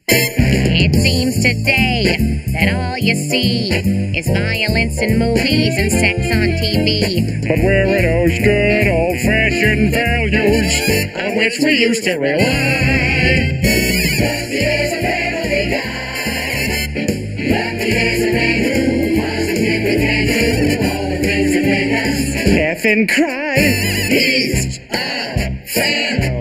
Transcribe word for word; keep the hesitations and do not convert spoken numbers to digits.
It seems today that all you see is violence in movies and sex on T V. But where are those good old-fashioned values on which we used to rely? Lucky is a family guy. Lucky is a man who positively can do all the things that make us laugh and cry. He's a family